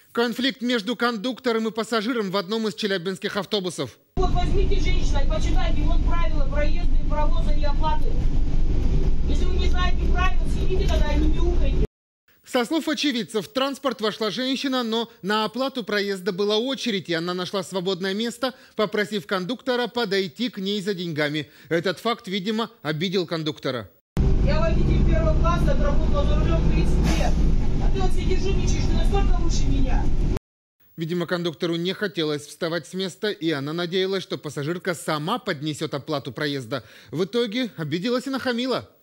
Конфликт между кондуктором и пассажиром в одном из челябинских автобусов. Вот возьмите женщину и почитайте вот правила проезда и провоза и оплаты. Если вы не знаете правил, сидите тогда и не мяукайте. Со слов очевидцев, в транспорт вошла женщина, но на оплату проезда была очередь, и она нашла свободное место, попросив кондуктора подойти к ней за деньгами. Этот факт, видимо, обидел кондуктора. Я водитель первого класса, отработал за рулем 30 лет. А ты вот сидишь жульничаешь, ты насколько лучше меня. Видимо, кондуктору не хотелось вставать с места, и она надеялась, что пассажирка сама поднесет оплату проезда. В итоге обиделась и нахамила.